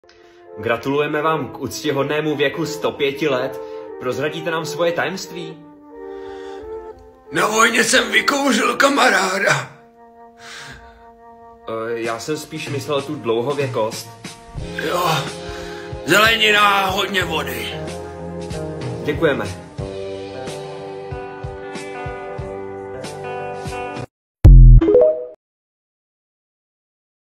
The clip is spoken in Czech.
Gratulujeme vám k úctyhodnému věku 105 let. Prozradíte nám svoje tajemství? Na vojně jsem vykouřil kamaráda. Já jsem spíš myslel tu dlouhověkost. Jo, zelenina a hodně vody. Děkujeme.